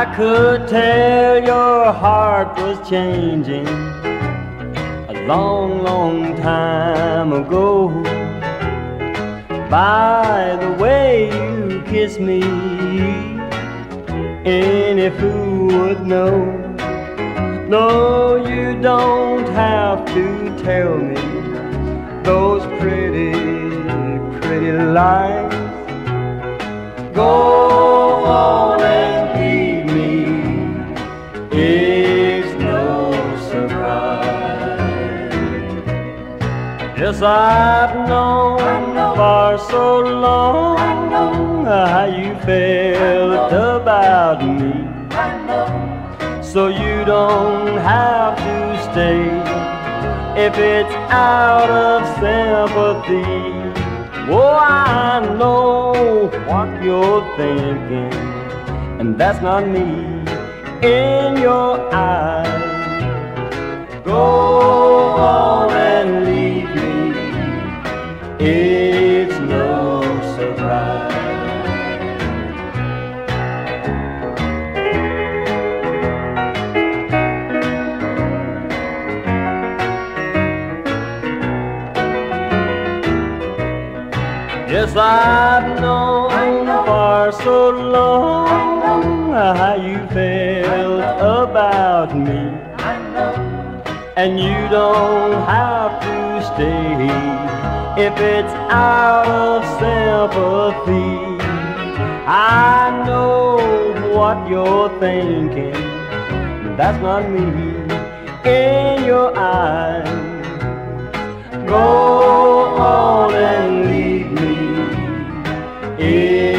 could tell your heart was changing a long, long time ago by the way you kiss me. Any fool would know. No, you don't have to tell me those pretty, pretty lies. Go on and leave me, it's no surprise. Yes, I've known for so long how you felt about me, so you don't have to stay if it's out of sympathy. Oh, I know what you're thinking, and that's not me in your eyes. Go on and leave me, it's no surprise. Yes, I've known for so long how you felt about me, and you don't have to stay if it's out of sympathy. I know what you're thinking, that's not me in your eyes. Go on and leave me.